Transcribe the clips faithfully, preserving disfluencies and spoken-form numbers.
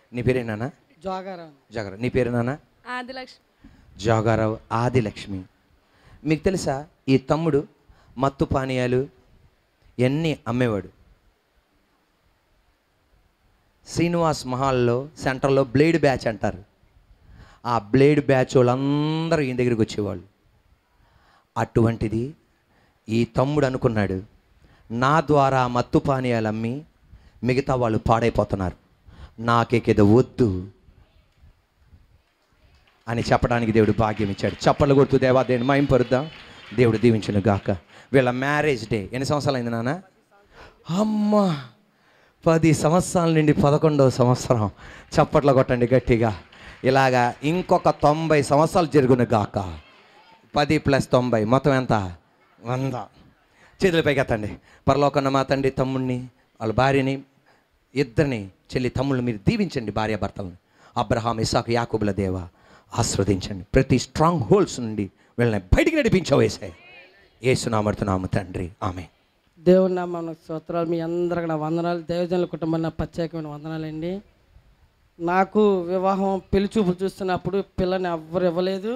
నీ పేరేనా? జోగారావు. జోగారావు. నీ పేరు నాన్న? ఆదిలక్ష్మి. జోగారావు ఆదిలక్ష్మి. మీకు తెలుసా ఈ తమ్ముడు మత్తు పానీయాలు ఎన్ని అమ్మేవాడు. శ్రీనివాస్ మహాల్లో సెంటర్లో బ్లేడ్ బ్యాచ్ అంటారు. ఆ బ్లేడ్ బ్యాచ్ వాళ్ళందరూ ఈయన దగ్గరికి వచ్చేవాళ్ళు. అటువంటిది ఈ తమ్ముడు అనుకున్నాడు, నా ద్వారా మత్తు పానీయాలు అమ్మి మిగతా వాళ్ళు పాడైపోతున్నారు, నాకేకేదో వద్దు అని చెప్పడానికి దేవుడు భాగ్యం ఇచ్చాడు. చప్పట్లు కొడుతూ దేవా దేవుని మహింపరుద్దాం. దేవుడు దీవించును గాక. వీళ్ళ మ్యారేజ్ డే ఎన్ని సంవత్సరాలు అయింది నాన్న? అమ్మ, పది సంవత్సరాల నుండి పదకొండవ సంవత్సరం. చప్పట్లు కొట్టండి గట్టిగా. ఇలాగా ఇంకొక తొంభై సంవత్సరాలు జరుగును గాక. పది ప్లస్ తొంభై మొత్తం ఎంత? వంద. చేతుల పైకి ఎత్తండి. పరలోకన్న మా తండ్రి తమ్ముడిని, వాళ్ళ భార్యని, ఇద్దరిని చెల్లి తమ్ముళ్ళు మీరు దీవించండి. భార్యాభర్తలను అబ్రహాం, ఇస్సాకు, యాకోబుల దేవ ఆస్వాదించండి. ప్రతి స్ట్రాంగ్ హోల్డ్స్ నుండి వీళ్ళని బయటికి నడిపించావు యేసయ్య. యేసునామమున తండ్రి, ఆమేన్. దేవుని నామమునకు స్తోత్రాలు. మీ అందరికి నా వందనాలు. దేవజనుల కుటుంబం నా ప్రత్యేకమైన వందనాలండి. నాకు వివాహం పెళ్లి చూపులు చూస్తున్నప్పుడు పిల్లని ఎవ్వరు ఇవ్వలేదు.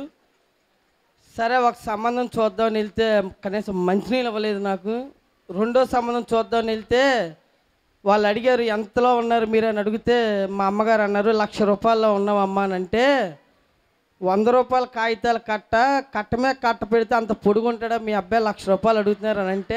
సరే ఒక సంబంధం చూద్దామని వెళ్తే కనీసం మంచినీళ్ళు ఇవ్వలేదు నాకు. రెండో సంబంధం చూద్దామని వెళ్తే వాళ్ళు అడిగారు ఎంతలో ఉన్నారు మీరు అని అడిగితే మా అమ్మగారు అన్నారు లక్ష రూపాయల్లో ఉన్నామమ్మా అని అంటే, వంద రూపాయల కాగితాలు కట్ట కట్టమే కట్ట పెడితే అంత పొడుగుంటాడా మీ అబ్బాయి లక్ష రూపాయలు అడుగుతున్నారు అని అంటే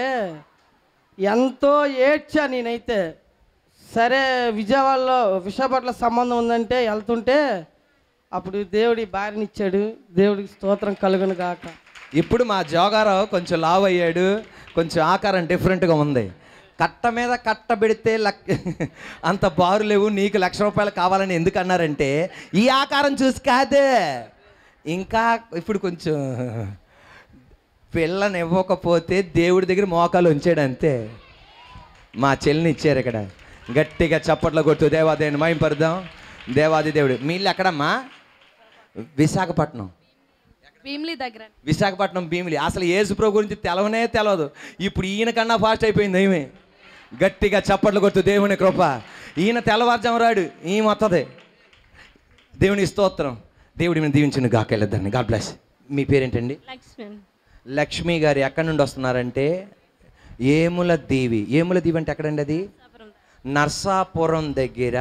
ఎంతో ఏడ్చా నేనైతే. సరే విజయవాడలో విశాఖపట్నం సంబంధం ఉందంటే వెళ్తుంటే అప్పుడు దేవుడి భార్యనిచ్చాడు. దేవుడికి స్తోత్రం కలుగును గాక. ఇప్పుడు మా జోగారావు కొంచెం లావ్ అయ్యాడు, కొంచెం ఆకారం డిఫరెంట్గా ఉంది. కట్ట మీద కట్ట పెడితే లక్ అంత బారు లేవు, నీకు లక్ష రూపాయలు కావాలని ఎందుకు అన్నారంటే ఈ ఆకారం చూసి కాదే. ఇంకా ఇప్పుడు కొంచెం పిల్లని ఇవ్వకపోతే దేవుడి దగ్గర మోకాలు ఉంచాడు అంతే. మా చెల్లిని ఇచ్చారు. ఇక్కడ గట్టిగా చప్పట్లు కొట్టు దేవాదేవుని మహింపరుద్దాం. దేవాది దేవుడు. మీ ఇల్లు ఎక్కడమ్మా? విశాఖపట్నం. భీమిలి దగ్గర. విశాఖపట్నం భీమిలి. అసలు యేసు ప్రభు గురించి తెలవనే తెలవదు. ఇప్పుడు ఈయన కన్నా ఫాస్ట్ అయిపోయింది ఏమే. గట్టిగా చప్పట్లు కొట్టు దేవుని కృప. ఈయన తెల్లవారుజాము రాడు, ఈమె వస్తుంది. దేవుని స్తోత్రం. దేవుడి మీద దీవించిన గాక వెళ్ళొద్దండి. God bless. మీ పేరేంటండి? లక్ష్మి. లక్ష్మి గారు ఎక్కడి నుండి వస్తున్నారంటే ఏముల దీవి. ఏముల దీవి అంటే ఎక్కడండి అది? నర్సాపురం దగ్గర,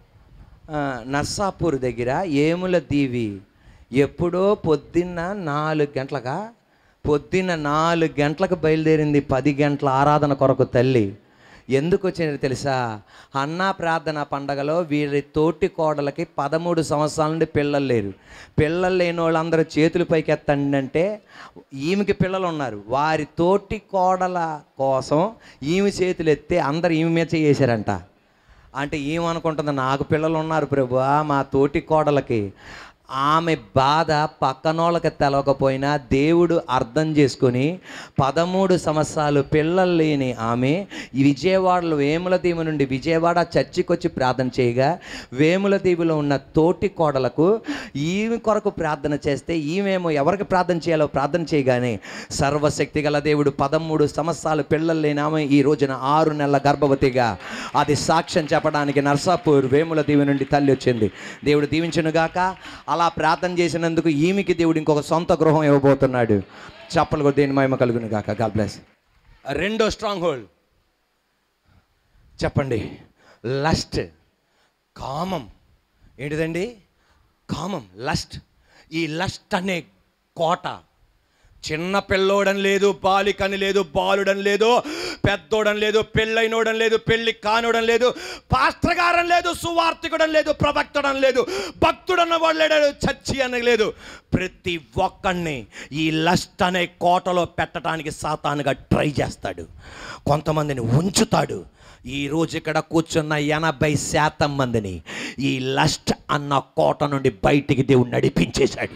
నర్సాపూర్ దగ్గర ఏముల దీవి. ఎప్పుడో పొద్దున్న నాలుగు గంటలగా పొద్దున్న నాలుగు గంటలకు బయలుదేరింది. పది గంటల ఆరాధన కొరకు తల్లి. ఎందుకు వచ్చింది తెలుసా? అన్నా ప్రార్థన పండగలో వీరి తోటి కోడలకి పదమూడు సంవత్సరాల నుండి పిల్లలు లేరు. పిల్లలు లేని వాళ్ళందరూ చేతులు పైకి ఎత్తండి అంటే ఈమెకి పిల్లలు ఉన్నారు. వారి తోటి కోడల కోసం ఈమె చేతులు ఎత్తే అందరు ఈమె మీద చేసారంట. అంటే ఏమనుకుంటుంది, నాకు పిల్లలు ఉన్నారు ప్రభువా, మా తోటి కోడలకి. ఆమె బాధ పక్కనోళ్ళకి తెలవకపోయినా దేవుడు అర్థం చేసుకొని పదమూడు సంవత్సరాలు పిల్లలు లేని ఆమె విజయవాడలో వేములదీవి నుండి విజయవాడ చర్చికి వచ్చి ప్రార్థన చేయగా వేములదీవిలో ఉన్న తోటి కోడలకు ఈమె కొరకు ప్రార్థన చేస్తే ఈమెమో ఎవరికి ప్రార్థన చేయాలో ప్రార్థన చేయగానే సర్వశక్తి గల దేవుడు పదమూడు సంవత్సరాలు పిల్లలు లేని ఆమె ఈ రోజున ఆరు నెలల గర్భవతిగా అది సాక్ష్యం చెప్పడానికి నర్సాపూర్ వేములదీవి నుండి తల్లి వచ్చింది. దేవుడు దీవించునుగాక. అలా ప్రార్థన చేసినందుకు ఈమెకి దేవుడు ఇంకొక సొంత గృహం ఇవ్వబోతున్నాడు. చప్పలు కూడా దేని మహిమ కలుగును గాక. God bless. రెండో స్ట్రాంగ్ హోల్డ్ చెప్పండి. లస్ట్, కామం. ఏంటిదండి? కామం, లస్ట్. ఈ లస్ట్ అనే కోట చిన్న పిల్లోడని లేదు, బాలికని లేదు, బాలుడని లేదు, పెద్దోడని లేదు, పెళ్ళైనోడని లేదు, పెళ్ళి కానోడని లేదు, పాస్టర్ గారని లేదు, సువార్థికుడని లేదు, ప్రవక్తుడని లేదు, భక్తుడన్న వాడు లేడు, చచ్చి అని లేదు. ప్రతి ఒక్కడిని ఈ లస్ట్ అనే కోటలో పెట్టడానికి సాతానుగా ట్రై చేస్తాడు. కొంతమందిని ఉంచుతాడు. ఈరోజు ఇక్కడ కూర్చున్న ఎనభై శాతం మందిని ఈ లస్ట్ అన్న కోట నుండి బయటికి దేవుడు నడిపించేశాడు.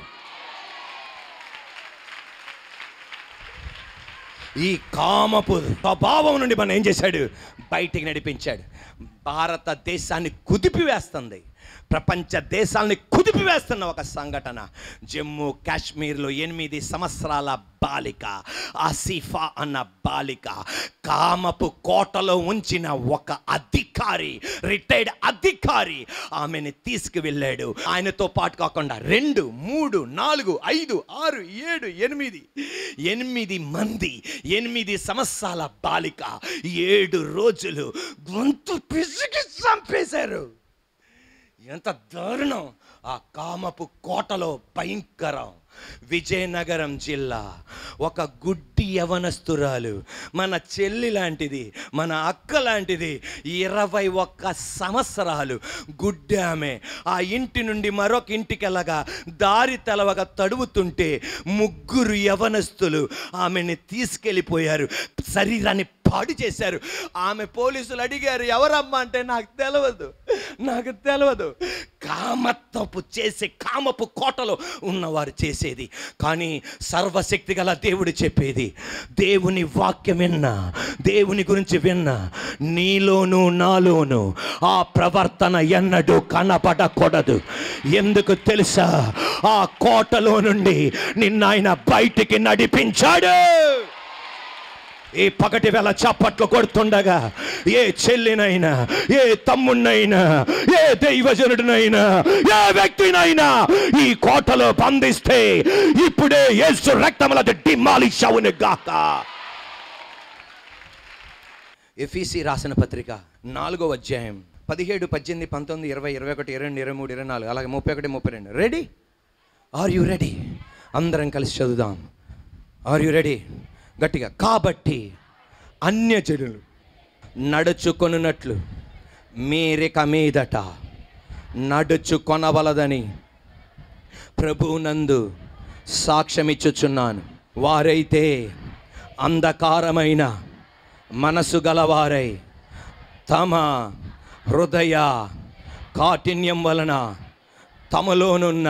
ఈ కామపు స్వభావం నుండి మనం ఏం చేశాడు? బయటికి నడిపించాడు. భారతదేశాన్ని కుదిపివేస్తుంది. ప్రపంచ దేశాలని కుదిపివేస్తున్న ఒక సంఘటన. జమ్మూ కాశ్మీర్లో ఎనిమిది సంవత్సరాల బాలిక ఆసిఫా అన్న బాలిక కామపు కోటలో ఉంచిన ఒక అధికారి, రిటైర్డ్ అధికారి ఆమెను తీసుకువెళ్ళాడు. ఆయనతో పాటు కాకుండా రెండు మూడు నాలుగు ఐదు ఆరు ఏడు ఎనిమిది ఎనిమిది మంది ఎనిమిది సంవత్సరాల బాలిక ఏడు రోజులు గొంతు పిసికి చంపేశారు. ఎంత దారుణం! ఆ కామపు కోటలో భయంకరం. విజయనగరం జిల్లా ఒక గుడ్డి యవనస్తురాలు, మన చెల్లి లాంటిది, మన అక్క లాంటిది, ఇరవై ఒక్క సంవత్సరాలు గుడ్డి ఆమె ఆ ఇంటి నుండి మరొక ఇంటికి వెళ్ళగా దారి తెలవగా తడువుతుంటే ముగ్గురు యవనస్తులు ఆమెని తీసుకెళ్ళిపోయారు, శరీరాన్ని పాడు చేశారు. ఆమె పోలీసులు అడిగారు, ఎవరమ్మా అంటే నాకు తెలియదు నాకు తెలియదు కామతపు చేసే కామపు కోటలో ఉన్నవారు చేసేది. కానీ సర్వశక్తి గల దేవుడు చెప్పేది, దేవుని వాక్యం విన్నా, దేవుని గురించి విన్నా, నీలోను నాలోను ఆ ప్రవర్తన ఎన్నడూ కనపడకూడదు. ఎందుకు తెలుసా? ఆ కోటలో నుండి నిన్నాయన బయటికి నడిపించాడు. ఈ పగటి వేళ చప్పట్లు కొడుతుండగా ఏ చెల్లినైనా, ఏ తమ్ముడినైనా, ఏ దైవజనుడినైనా, ఏ వ్యక్తినైనా ఈ కోటలో బంధిస్తే ఇప్పుడే యేసు రక్తముల డిమాలిష్ అవును గాక. ఎఫీసీ రాసిన పత్రిక నాలుగో అధ్యాయం పదిహేడు పద్దెనిమిది పంతొమ్మిది ఇరవై ఇరవై ఒకటి ఇరవై రెండు ఇరవై మూడు ఇరవై నాలుగు అలాగే ముప్పై ఒకటి ముప్పై రెండు. రెడీ? Are you ready? అందరం కలిసి చదువుదాం. Are you ready? గట్టిగా. కాబట్టి అన్యజనులు నడుచుకొనున్నట్లు మీరిక మీదట నడుచుకొనవలదని ప్రభువునందు సాక్ష్యమిచ్చుచున్నాను. వారైతే అంధకారమైన మనసు గలవారై తమ హృదయ కాఠిన్యం వలన తమలోనున్న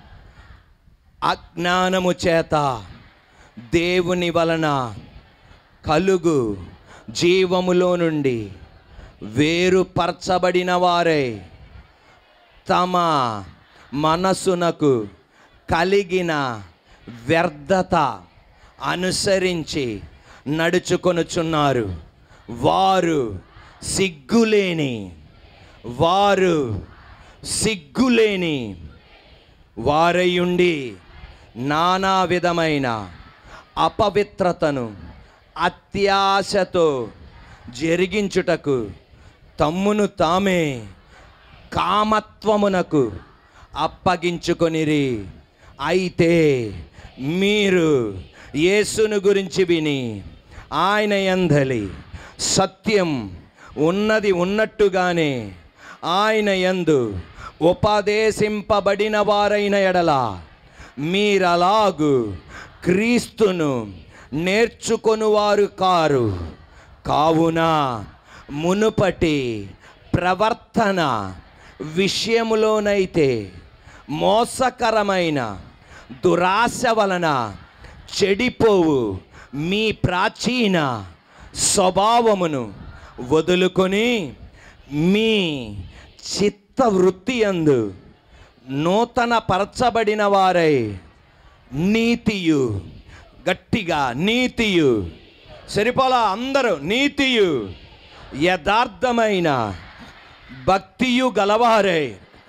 అజ్ఞానము చేత దేవుని వలన కలుగు జీవములో నుండి వేరుపరచబడిన వారై తమ మనసునకు కలిగిన వ్యర్థత అనుసరించి నడుచుకొనుచున్నారు. వారు సిగ్గులేని వారు సిగ్గులేని వారయుండి నానా విధమైన అపవిత్రతను అత్యాశతో జరిగించుటకు తమ్మును తామే కామత్వమునకు అప్పగించుకొనిరి. అయితే మీరు యేసును గురించి విని ఆయన యందలి సత్యం ఉన్నది ఉన్నట్టుగానే ఆయన యందు ఉపదేశింపబడిన వారైన ఎడల మీరలాగు క్రీస్తును నేర్చుకొనువారు కారు. కావున మునుపటి ప్రవర్తన విషయములోనైతే మోసకరమైన దురాశ వలన చెడిపోవు మీ ప్రాచీన స్వభావమును వదులుకొని మీ చిత్తవృత్తి యందు నూతన పరచబడిన వారై నీతియు, గట్టిగా నీతియు, సరిపోలా అందరూ, నీతియు యథార్థమైన భక్తియు గలవారై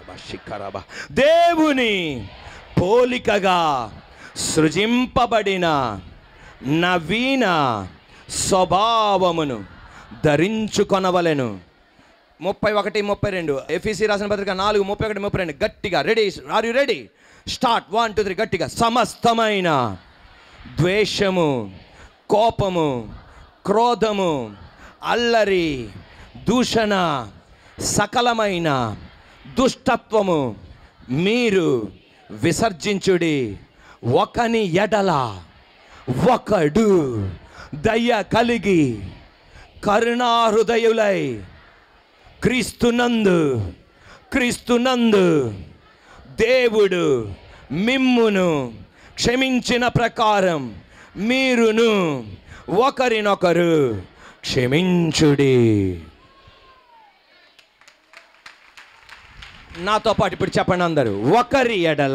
దేవుని పోలికగా సృజింపబడిన నవీన స్వభావమును ధరించుకొనవలెను. ముప్పై ఒకటి ముప్పై రెండు ఎఫీసీ రాసిన పత్రిక నాలుగు ముప్పై ఒకటి ముప్పై రెండు. గట్టిగా ready? Are you ready? Start. One two three. గట్టిగా. సమస్తమైన ద్వేషము, కోపము, క్రోధము, అల్లరి, దూషణ, సకలమైన దుష్టత్వము మీరు విసర్జించుడి. ఒకని ఎడల ఒకడు దయ కలిగి కరుణాహృదయులై క్రీస్తునందు క్రీస్తునందు దేవుడు మిమ్మును క్షమించిన ప్రకారం మీరును ఒకరినొకరు క్షమించుడి. నాతో పాటు ఇప్పుడు చెప్పండి అందరూ. ఒకరి ఎడల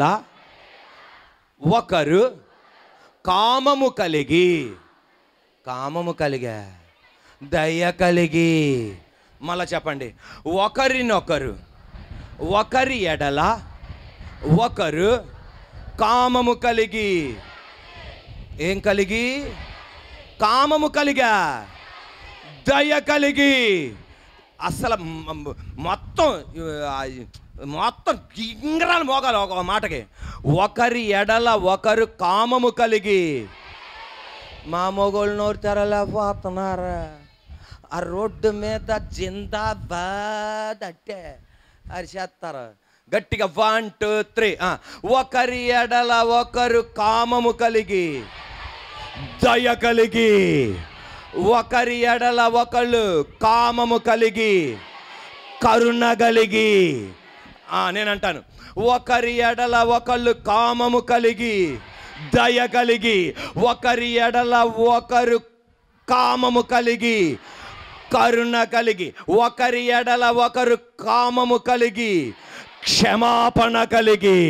ఒకరు కామము కలిగి, కామము కలిగా, దయ కలిగి. మళ్ళా చెప్పండి. ఒకరినొకరు, ఒకరి ఎడల ఒకరు కామము కలిగి. ఏం కలిగి? కామము కలిగా, దయ కలిగి. అసలు మొత్తం మొత్తం గింగరాలు మోగాలి ఒక మాటకి. ఒకరి ఎడల ఒకరు కామము కలిగి. మా మొగోళ్ళు నోరు తెరలేకపోతున్నారా? ఆ రోడ్డు మీద జిందాబాద్ అంటే అరిచేస్తారు గట్టిగా. One two three. ఒకరి ఎడల ఒకరు కామము కలిగి, దయ కలిగి. ఒకరి ఎడల ఒకళ్ళు కామము కలిగి, కరుణ కలిగి. నేనంటాను, ఒకరి ఎడల ఒకళ్ళు కామము కలిగి, దయ కలిగి. ఒకరి ఎడల ఒకరు కామము కలిగి, కరుణ కలిగి. ఒకరి ఎడల ఒకరు కామము కలిగి, క్షమాపణ కలిగి.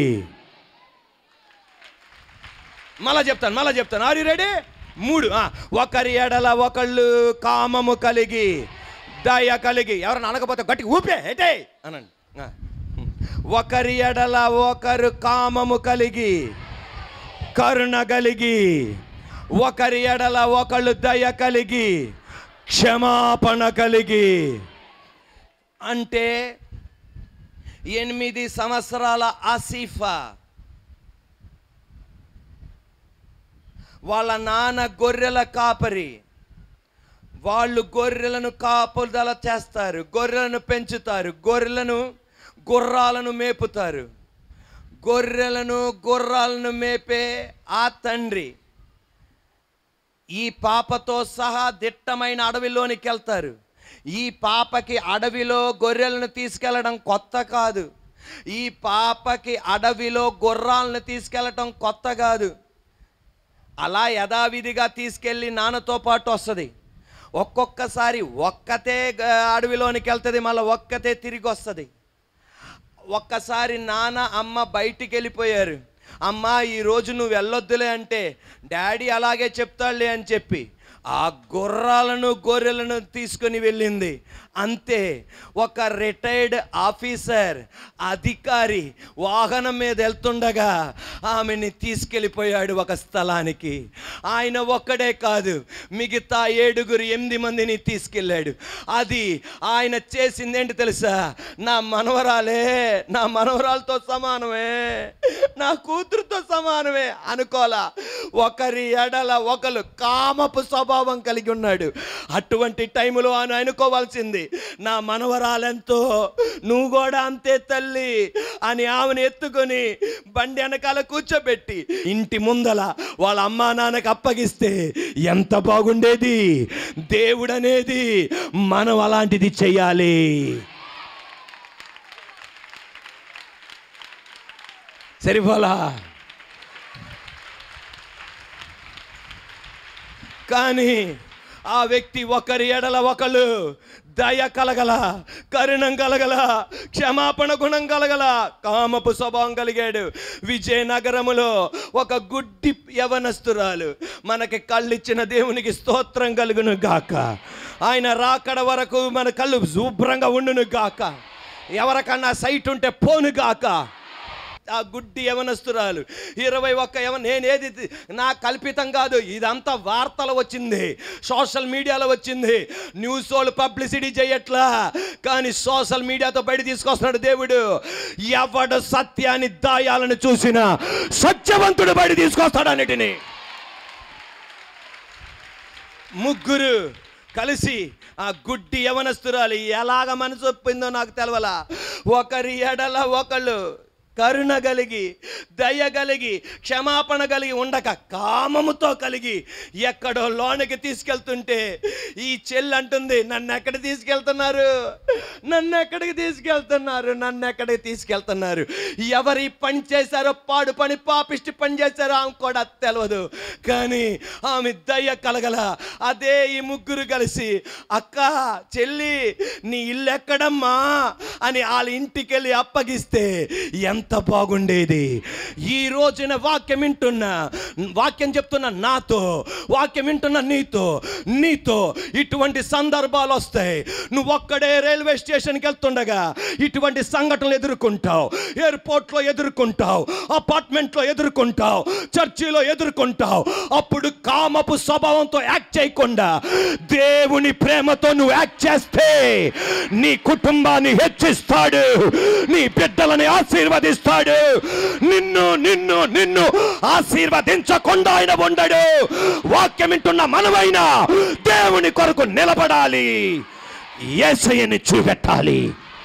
మళ్ళా చెప్తాను మళ్ళా చెప్తాను ఆర్ యు రెడీ? మూడు. ఒకరి ఎడల ఒకళ్ళు కామము కలిగి, దయ కలిగి. ఎవరైనా అనకపోతే గట్టి ఊపే ఏటే అనండి. ఒకరి ఎడల ఒకరు కామము కలిగి, కరుణ కలిగి. ఒకరి ఎడల ఒకళ్ళు దయ కలిగి, క్షమాపణ కలిగి. అంటే ఎనిమిది సంవత్సరాల ఆసిఫా వాళ్ళ నాన్న గొర్రెల కాపరి. వాళ్ళు గొర్రెలను కాపుదల చేస్తారు, గొర్రెలను పెంచుతారు, గొర్రెలను గుర్రాలను మేపుతారు. గొర్రెలను గుర్రాలను మేపే ఆ తండ్రి ఈ పాపతో సహా దిట్టమైన అడవిలోనికి వెళ్తారు. ఈ పాపకి అడవిలో గొర్రెలను తీసుకెళ్ళడం కొత్త కాదు. ఈ పాపకి అడవిలో గుర్రాలను తీసుకెళ్ళటం కొత్త కాదు. అలా యథావిధిగా తీసుకెళ్ళి నాన్నతో పాటు వస్తుంది. ఒక్కొక్కసారి ఒక్కతే అడవిలోనికి వెళ్తుంది, మళ్ళీ ఒక్కతే తిరిగి వస్తుంది. ఒక్కసారి నాన్న అమ్మ బయటికి వెళ్ళిపోయారు. అమ్మ ఈరోజు నువ్వు వెళ్ళొద్దులే అంటే డాడీ అలాగే చెప్తాడులే అని చెప్పి ఆ గుర్రాలను గొర్రెలను తీసుకొని వెళ్ళింది. అంతే. ఒక రిటైర్డ్ ఆఫీసర్ అధికారి వాహనం మీద వెళ్తుండగా ఆమెని తీసుకెళ్ళిపోయాడు ఒక స్థలానికి. ఆయన ఒక్కడే కాదు, మిగతా ఏడుగురు ఎనిమిది మందిని తీసుకెళ్ళాడు. అది ఆయన చేసింది ఏంటి తెలుసా? నా మనవరాలే, నా మనవరాలతో సమానమే, నా కూతురుతో సమానమే అనుకోలా. ఒకరి ఎడల ఒకరు కామపు స్వభావం కలిగి ఉన్నాడు. అటువంటి టైంలో ఆయన అనుకోవాల్సింది, నా మనవరాలెంతో, నువ్వు కూడా అంతే తల్లి అని ఆమెను ఎత్తుకొని బండి వెనకాల కూర్చోబెట్టి ఇంటి ముందల వాళ్ళ అమ్మా నాన్నకి అప్పగిస్తే ఎంత బాగుండేది. దేవుడు అనేది మనం అలాంటిది చెయ్యాలి. సరిపోలా? కానీ ఆ వ్యక్తి ఒకరి ఎడల ఒకళ్ళు దయ కలగల, కరుణం కలగల, క్షమాపణ గుణం కలగల, కామపు స్వభావం కలిగాడు. విజయనగరములో ఒక గుడ్డి యవనస్తురాలు, మనకి కళ్ళిచ్చిన దేవునికి స్తోత్రం కలుగును గాక. ఆయన రాకడ వరకు మన కళ్ళు శుభ్రంగా ఉండును గాక. ఎవరికన్నా సైట్ ఉంటే పోను గాక. ఆ గుడ్డి యవనస్తురాలు ఇరవై ఒక్క యవన నేనేది నా కల్పితం కాదు, ఇదంతా వార్తలు వచ్చింది, సోషల్ మీడియాలో వచ్చింది. న్యూస్ వాళ్ళు పబ్లిసిటీ చేయట్లా, కానీ సోషల్ మీడియాతో బయట తీసుకొస్తున్నాడు దేవుడు. ఎవడు సత్యాన్ని దాయాలను చూసినా సత్యవంతుడు బయట తీసుకొస్తాడు అన్నిటినీ. ముగ్గురు కలిసి ఆ గుడ్డి యవనస్తురాలు ఎలాగ మనసు ఒప్పిందో నాకు తెలవలా. ఒకరి ఎడల ఒకళ్ళు కరుణ కలిగి, దయ కలిగి, క్షమాపణ కలిగి ఉండక కామముతో కలిగి ఎక్కడో లోనికి తీసుకెళ్తుంటే ఈ చెల్లి అంటుంది, నన్ను ఎక్కడికి తీసుకెళ్తున్నారు, నన్ను ఎక్కడికి తీసుకెళ్తున్నారు, నన్ను ఎక్కడికి తీసుకెళ్తున్నారు. ఎవరి పని చేశారో, పాడు పని పాపిష్టి పని చేశారో ఆమె కూడా తెలియదు, కానీ ఆమె దయ కలగల. అదే ఈ ముగ్గురు కలిసి, అక్క చెల్లి నీ ఇల్లు ఎక్కడమ్మా అని వాళ్ళ ఇంటికి వెళ్ళి అప్పగిస్తే ఎంత బాగుండేది. ఈ రోజున వాక్యం వింటున్నా, వాక్యం చెప్తున్న నాతో, వాక్యం వింటున్న నీతో నీతో ఇటువంటి సందర్భాలు వస్తాయి. నువ్వు ఒక్కడే రైల్వే స్టేషన్కి వెళ్తుండగా ఇటువంటి సంఘటనలు ఎదుర్కొంటావు, ఎయిర్పోర్ట్లో ఎదుర్కొంటావు, అపార్ట్మెంట్లో ఎదుర్కొంటావు, చర్చిలో ఎదుర్కొంటావు. అప్పుడు కామపు స్వభావంతో యాక్ట్ చేయకుండా దేవుని ప్రేమతో నువ్వు యాక్ట్ చేస్తే నీ కుటుంబాన్ని హెచ్చిస్తాడు, నీ బిడ్డలని ఆశీర్వదిస్తాడు. నిన్ను నిన్ను నిన్ను ఆశీర్వదించకుండా ఆయన ఉండడు. వాక్యం వింటున్న మనమైనా దేవుని కొరకు నిలబడాలి, యేసయ్యని చూపెట్టాలి.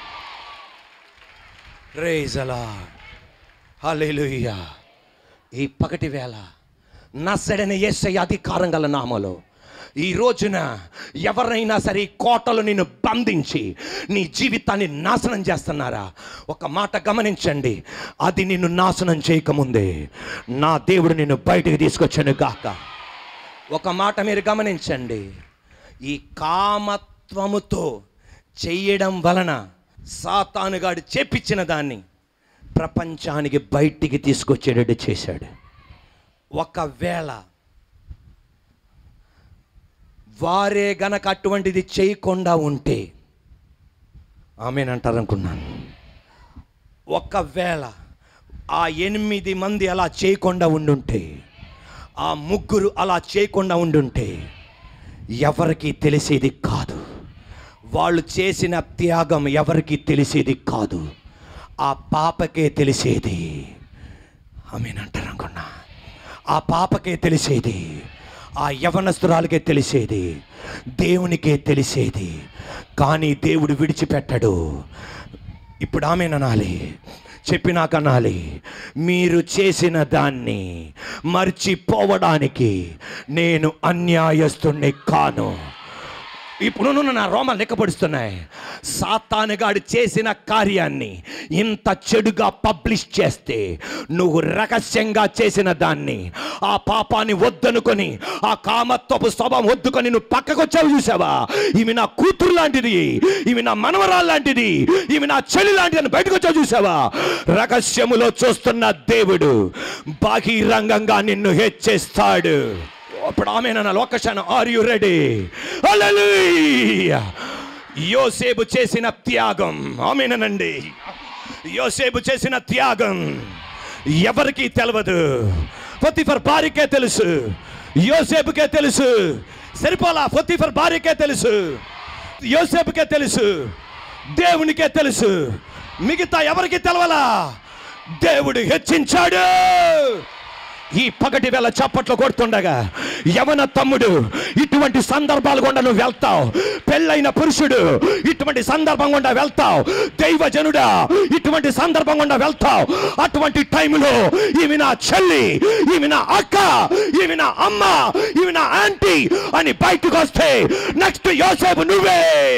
ప్రైజ్ ది లార్డ్, హల్లెలూయా. ఈ పగటి వేళ నజరేయుడైన యేసయ్య అధికారం గల నామములో ఈ రోజున ఎవరైనా సరే కోటలు నిన్ను బంధించి నీ జీవితాన్ని నాశనం చేస్తున్నారా? ఒక మాట గమనించండి, అది నిన్ను నాశనం చేయకముందే నా దేవుడు నిన్ను బయటికి తీసుకొచ్చాను గాక. ఒక మాట మీరు గమనించండి, ఈ కామత్వముతో చేయడం వలన సాతానుగాడు చేపించిన దాన్ని ప్రపంచానికి బయటికి తీసుకొచ్చేటట్టు చేశాడు. ఒకవేళ వారే గనక అటువంటిది చేయకుండా ఉంటే ఆమేన్ అంటారనుకున్నాను. ఒకవేళ ఆ ఎనిమిది మంది అలా చేయకుండా ఉండుంటే, ఆ ముగ్గురు అలా చేయకుండా ఉండుంటే ఎవరికి తెలిసేది కాదు. వాళ్ళు చేసిన త్యాగం ఎవరికి తెలిసేది కాదు, ఆ పాపకే తెలిసేది. ఆమేన్ అంటారు అనుకున్నా. ఆ పాపకే తెలిసేది, ఆ యవనస్తురాలకే తెలిసేది, దేవునికే తెలిసేది. కానీ దేవుడు విడిచిపెట్టడు. ఇప్పుడు ఆమేన్ అనాలి, చెప్పినాక అనాలి. మీరు చేసిన దాన్ని మర్చిపోవడానికి నేను అన్యాయస్తుణ్ణి కాను. ఇప్పుడు నా రోమాలు లెక్కపడుస్తున్నాయి. సాతానుగాడు చేసిన కార్యాన్ని ఇంత చెడుగా పబ్లిష్ చేస్తే, నువ్వు రహస్యంగా చేసిన దాన్ని, ఆ పాపాన్ని వద్దనుకొని, ఆ కామత్వపు స్వభావం వద్దుకొని నువ్వు పక్కకు వచ్చావు చూసావా? ఇవి నా కూతురు లాంటిది, ఇవి నా మనవరాలు లాంటిది, ఇవి నా చెల్లి లాంటిది అని బయటకు వచ్చావు చూసావా? రహస్యములో చూస్తున్న దేవుడు బహిరంగంగా నిన్ను హెచ్చిస్తాడు. ఇప్పుడు ఆమేన్ అనాలి. ఒక్క క్షణం. Are you ready? హల్లెలూయా. యోసేపు చేసిన త్యాగం, ఆమేన్ అనండి. యోసేపు చేసిన త్యాగం ఎవరికి తెలియదు. పొతిఫర్ భార్యకే తెలుసు, యోసేపుకే తెలుసు. సరిపోలా, పొతిఫర్ భార్యకే తెలుసు, యోసేపుకే తెలుసు, దేవునికే తెలుసు. మిగతా ఎవరికి తెలవలా. దేవుడు హెచ్చించాడు. ఈ పగటి వేళ చప్పట్లు కొడుతుండగా యవన తమ్ముడు, ఇటువంటి సందర్భాలు గుండా నువ్వు వెళ్తావు. పెళ్ళైన పురుషుడు, ఇటువంటి సందర్భం గుండా వెళ్తావు. దైవజనుడా, ఇటువంటి సందర్భం గుండా వెళ్తావు. అటువంటి టైంలో ఈమె నా చెల్లి, ఈమె నా అక్క, ఈమె నా అమ్మ, ఈమె నా ఆంటీ అని బయటకు వస్తే నెక్స్ట్ యోసేపు నువ్వే.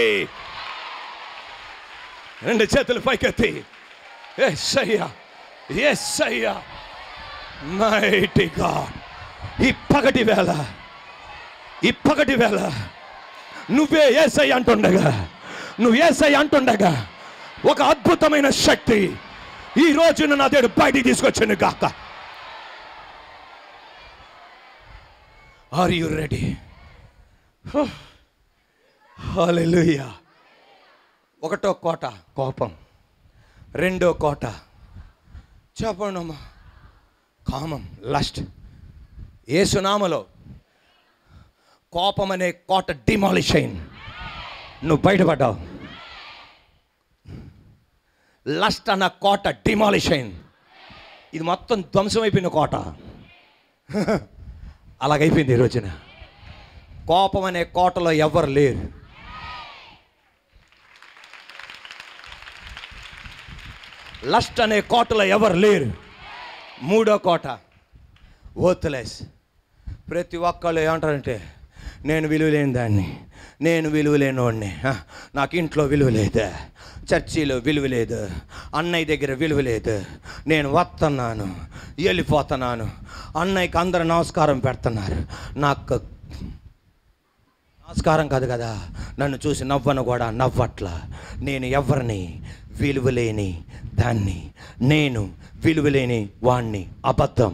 రెండు చేతులు పైకెత్తి యేసయ్యా, యేసయ్యా, మైటీ గాడ్. ఈ పగటి వేళ, ఈ పగటి వేళ నువ్వే యేసయ్య అంటుండగా, నువ్వు యేసయ్య అంటుండగా ఒక అద్భుతమైన శక్తి ఈ రోజున నా దేవుడు బయటికి తీసుకొచ్చాను గాక. Are you ready? హల్లెలూయా. ఒకటో కోట కోపం, రెండో కోట చెప్పండమ్మా కామం, లస్ట్. యేసునామలో కోపం అనే కోట డిమాలిష్ అయింది. నువ్వు బయటపడ్డావు. లస్ట్ అన్న కోట డిమాలిష్ అయింది. ఇది మొత్తం ధ్వంసం అయిపోయిన కోట. అలాగైపోయింది ఈ రోజున. కోపం అనే కోటలో ఎవరు లేరు. లస్ట్ అనే కోటలో ఎవరు లేరు. మూడో కోట వర్త్లెస్. ప్రతి ఒక్కళ్ళు ఏమంటారంటే, నేను విలువ లేని దాన్ని, నేను విలువ లేనివాడిని, నాకు ఇంట్లో విలువ లేదు, చర్చిలో విలువ లేదు, అన్నయ్య దగ్గర విలువ లేదు, నేను వస్తున్నాను, వెళ్ళిపోతున్నాను, అన్నయ్యకి అందరూ నమస్కారం పెడుతున్నారు, నాకు నమస్కారం కాదు కదా, నన్ను చూసి నవ్వను కూడా నవ్వట్లా, నేను ఎవరిని విలువలేని దాన్ని, నేను విలువలేని వాణ్ణి. అబద్ధం.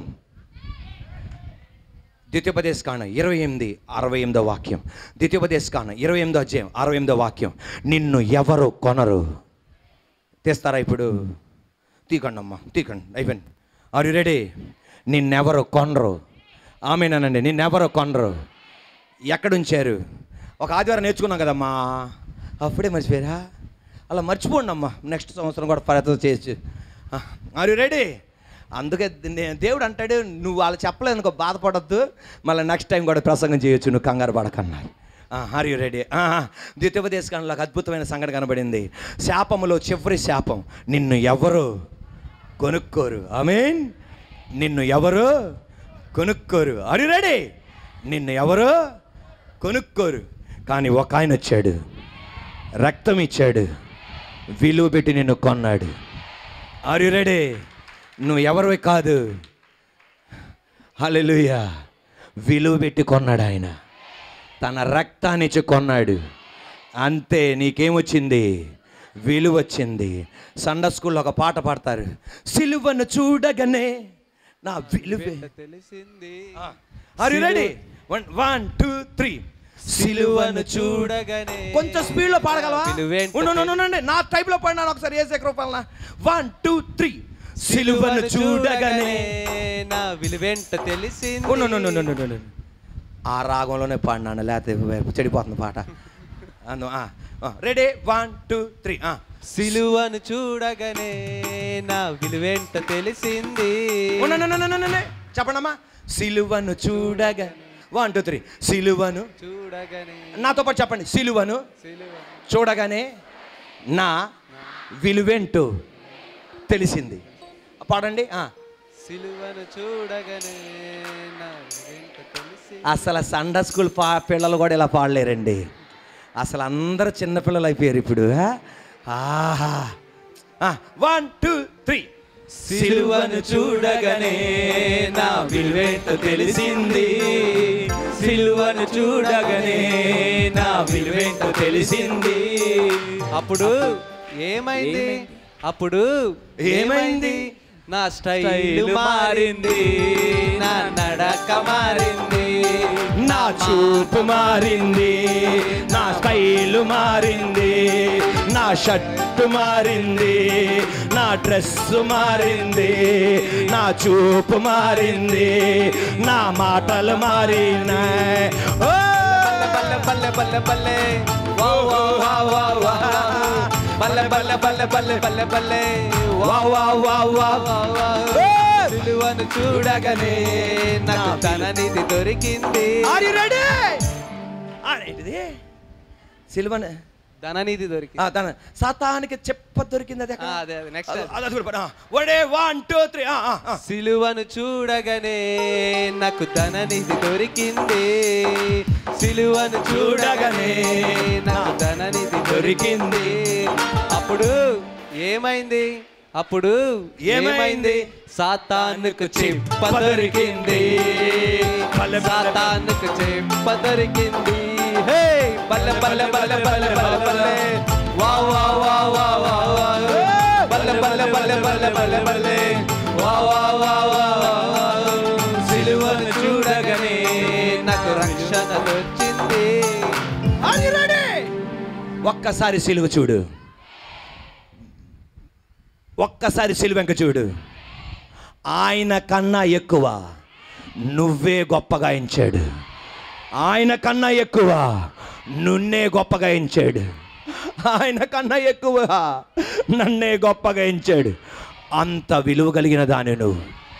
ద్వితీయోపదేశకాండం ఇరవై ఎనిమిది అరవై ఎనిమిదో వాక్యం. ద్వితీయోపదేశకాండం ఇరవై ఎనిమిదో అధ్యాయం అరవై ఎనిమిదో వాక్యం. నిన్ను ఎవరు కొనరు. తీస్తారా ఇప్పుడు? తీకండి అమ్మా, తీకండి, అయిపోయింది. Are you ready? నిన్నెవరు కొనరు. ఆమెనానండి, నిన్నెవరు కొనరు. ఎక్కడుంచారు? ఒక ఆదివారం నేర్చుకున్నాం కదమ్మా, అప్పుడే మర్చిపోయారా? అలా మర్చిపోండి అమ్మా, నెక్స్ట్ సంవత్సరం కూడా ప్రయత్నం చేయొచ్చు. Are you ready? అందుకే దేవుడు అంటాడు, నువ్వు వాళ్ళు చెప్పలేదు అనుకో, బాధపడద్దు, మళ్ళీ నెక్స్ట్ టైం కూడా ప్రసంగం చేయొచ్చు, నువ్వు కంగారు పడకన్నారు. Are you ready? ద్వితీయోపదేశకాండంలో ఒక అద్భుతమైన సంఘటన కనబడింది. శాపములో చివరి శాపం, నిన్ను ఎవరు కొనుక్కోరు. ఆమేన్. నిన్ను ఎవరు కొనుక్కోరు. Are you ready? నిన్ను ఎవరు కొనుక్కోరు. కానీ ఒక ఆయన వచ్చాడు, రక్తం ఇచ్చాడు, విలువ పెట్టి నిన్ను కొన్నాడు. Are you ready? నువ్వు ఎవరివి కాదు. హల్లెలూయా. విలువ పెట్టి కొన్నాడు ఆయన, తన రక్తాన్ని ఇచ్చి కొన్నాడు. అంతే. నీకేమొచ్చింది? విలువ వచ్చింది. సండే స్కూల్లో ఒక పాట పాడతారు, సిలువను చూడగానే నా విలువ తెలిసింది. Are you ready? One one two three. సిలువను చూడగానే. కొంచెం స్పీడ్లో పాడగలవా? ఉండండి, నా టైప్లో పాడినాను ఒకసారి. ఏ శేఖర్ పాలన. One two three. సిలువను చూడగానే నా విలువెంట తెలిసింది. ఆ రాగంలోనే పాడినాను, లేకపోతే చెడిపోతుంది పాట. అందు రెడీ? One two three. సిలువను చూడగానే నా విలువెంట తెలిసింది. చెప్పండమ్మా. సిలువను చూడగా. One two three. సిలువను చూడగానే. నాతో పాటు చెప్పండి. సిలువను చూడగానే నా విలువెంటూ తెలిసింది. పాడండి. సిలువను చూడగానే నా విలువెంట తెలిసింది. అసలు సండే స్కూల్ పా పిల్లలు కూడా ఇలా పాడలేరండి. అసలు అందరూ చిన్నపిల్లలు అయిపోయారు ఇప్పుడు. ఆహా. One two three. సిలువను చూడగానే నా విలువెంట తెలిసింది. సిలువను చూడగానే నా విలువెంట తెలిసింది. అప్పుడు ఏమైంది? అప్పుడు ఏమైంది? నా స్టైల్ మారింది, నా నడక మారింది, నా చూపు మారింది, నా స్టైల్ మారింది, నా షర్టు మారింది, నా డ్రెస్ మారింది, నా చూపు మారింది, నా మాటలు మారినాయి. బల్లె బల్లె బల్లె బల్లె వా వా వా వా వా బల్లె బల్లె బల్లె బల్లె బల్లె బల్లె వా వా వా వా వా. సిలువను చూడగానే నాకు ధననిధి దొరికింది. Are you ready? ఏంటిది? సిలువను ధననిధి దొరికింది. తన సాతానికి చెప్ప దొరికింది. అది అదే అదే నెక్స్ట్. One two three. సిలువను చూడగానే నాకు ధననిధి దొరికింది. సిలువను చూడగానే నాకు ధననిధి దొరికింది. అప్పుడు ఏమైంది? అప్పుడు ఏమైంది? సాతానుకు చెప్ప దొరికింది. సాతానుకు చెప్ప దొరికింది. హే బల్లె బల్లె బల్లె బల్లె బల్లె బల్లె వా వా వా వా వా వా బల్లె బల్లె బల్లె బల్లె బల్లె బల్లె వా వా వా వా వా. సిలువను చూడగానే నాకు రక్షణ వచ్చింది. ఒక్కసారి సిలువ చూడు, ఒక్కసారి సిలువెంక చూడు. ఆయన కన్నా ఎక్కువ నువ్వే గొప్పగా ఎంచాడు. ఆయన కన్నా ఎక్కువ నున్నే గొప్పగా ఎంచాడు. ఆయన కన్నా ఎక్కువ నన్నే గొప్పగా ఎంచాడు. అంత విలువ కలిగిన దాని నువ్వు.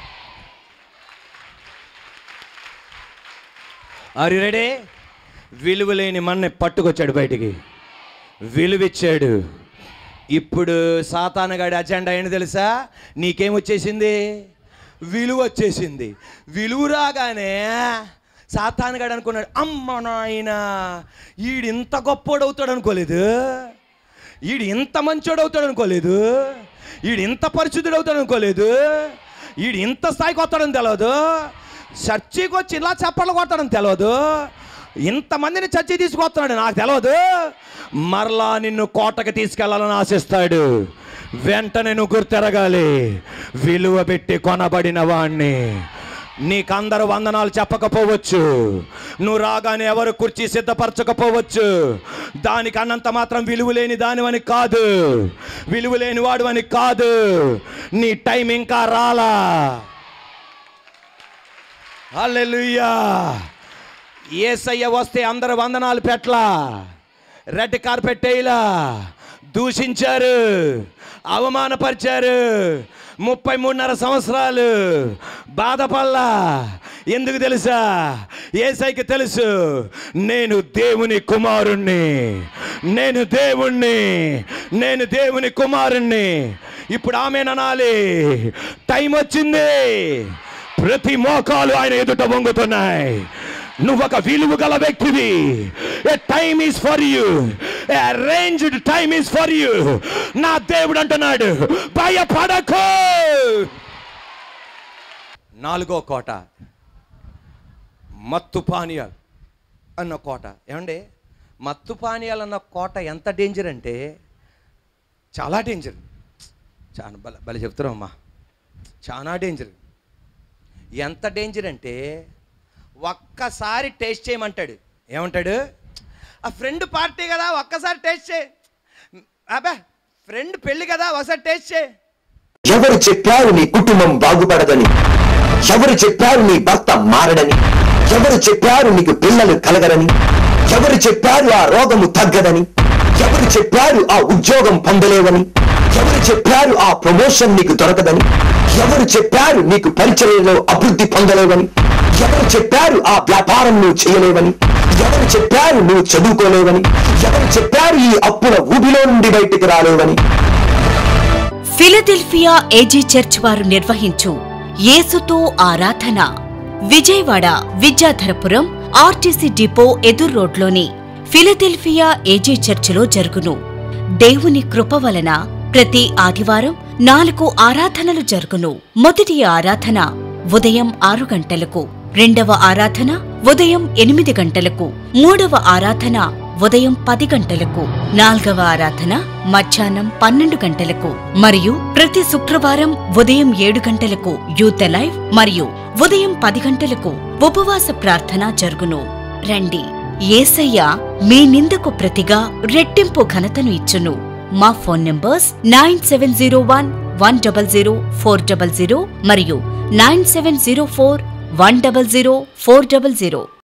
Are you ready? విలువలేని మన్నే పట్టుకొచ్చాడు బయటికి, విలువిచ్చాడు. ఇప్పుడు సాతానుగాడి అజెండా ఏంటి తెలుసా? నీకేమొచ్చేసింది? విలువ వచ్చేసింది. విలువ రాగానే సాతానుగాడు అనుకున్నాడు, అమ్మ నాయన ఈడు ఇంత గొప్పోడు అవుతాడు అనుకోలేదు, ఈడు ఇంత మంచోడు అవుతాడు అనుకోలేదు, ఈడు ఇంత పరిశుద్ధుడు అవుతాడు అనుకోలేదు, ఈడు ఇంత స్థాయికి వస్తాడని తెలియదు, చర్చికి వచ్చి ఇలా చప్పట్లు కొట్టాడని తెలియదు, ఇంతమందిని చర్చి తీసుకొస్తున్నాడు నాకు తెలియదు, మరలా నిన్ను కోటకి తీసుకెళ్లాలని ఆశిస్తాడు. వెంటనే నువ్వు గుర్తెరగాలి, విలువ పెట్టి కొనబడిన వాణ్ణి. నీకందరూ వందనాలు చెప్పకపోవచ్చు, నువ్వు రాగానే ఎవరు కుర్చీ సిద్ధపరచకపోవచ్చు, దానికి అన్నంత మాత్రం విలువ లేని దానివని కాదు, విలువ లేని వాడు అని కాదు. నీ టైం ఇంకా రాలా. హల్లెలూయా. యేసయ్య వస్తే అందరూ వందనాలు పెట్లా, రెడ్ కార్పెట్ వేయలా, దూషించారు, అవమానపరిచారు. ముప్పై మూడున్నర సంవత్సరాలు బాధపడలా. ఎందుకు తెలుసా? యేసయ్యకి తెలుసు, నేను దేవుని కుమారుణ్ణి, నేను దేవుణ్ణి, నేను దేవుని కుమారుణ్ణి. ఇప్పుడు ఆమెననాలి, టైం వచ్చింది. ప్రతి మోకాలు ఆయన ఎదుట వంగుతున్నాయి. నువ్వు ఒక విలువ గల వ్యక్తివి. A time is for you, a arranged time is for you. నా దేవుడు అంటున్నాడు, భయపడకు. నాలుగో కోట, మత్తు పానీయాలు అన్న కోట. ఏమండి, మత్తు పానీయాలు అన్న కోట ఎంత డేంజర్ అంటే చాలా డేంజర్. చాలా బల బలి చెప్తున్నామ్మా, చాలా డేంజర్. ఎంత డేంజర్ అంటే ఒక్కసారి టేస్ట్ చేయమంటాడు. ఏమంటాడు? ఆ ఫ్రెండ్ పార్టీ కదా, ఒక్కసారి టేస్ట్ చేయి. అబ్బా, ఫ్రెండ్ పెళ్ళి కదా, ఒకసారి టేస్ట్ చేయి. ఎవరు చెప్పారు నీ కుటుంబం బాగుపడదని? ఎవరు చెప్పారు నీ భర్త మారడని? ఎవరు చెప్పారు నీకు పిల్లలు కలగరని? ఎవరు చెప్పారు ఆ రోగము తగ్గదని? ఎవరు చెప్పారు ఆ ఉద్యోగం పొందలేవని? ఎవరు చెప్పారు ఆ ప్రమోషన్ నీకు దొరకదని? ఎవరు చెప్పారు నీకు పరిచర్యలో అభివృద్ధి పొందలేవని? ఎవరు చెప్పారు ఆ వ్యాపారం నువ్వు చేయలేవని? ఎవరు చెప్పారు నువ్వు చదువుకోలేవని? ఎవరు చెప్పారు ఈ అప్పుల ఊబిలో నుండి బయటికి రాలేవని? ఫిలదెల్ఫియా ఏజీ చర్చ్ వారు నిర్వహించు యేసుతో ఆరాధన విజయవాడ విద్యాధరపురం ఆర్టీసీ డిపో ఎదురు రోడ్లోని ఫిలదెల్ఫియా ఏజీ చర్చిలో జరుగును. దేవుని కృప వలన ప్రతి ఆదివారం నాలుగు ఆరాధనలు జరుగును. మొదటి ఆరాధన ఉదయం ఆరు గంటలకు, రెండవ ఆరాధన ఉదయం ఎనిమిది గంటలకు, మూడవ ఆరాధన ఉదయం పది గంటలకు, నాల్గవ ఆరాధన మధ్యాహ్నం పన్నెండు గంటలకు మరియు ప్రతి శుక్రవారం ఉదయం ఏడు గంటలకు యూత్ లైవ్ మరియు ఉదయం పది గంటలకు ఉపవాస ప్రార్థన జరుగును. రండి, యేసయ్య మీ నిందకు ప్రతిగా రెట్టింపు ఘనతను ఇచ్చును. మా phone numbers nine seven zero one one double zero four double zero మరియు nine seven zero four one double zero four double zero.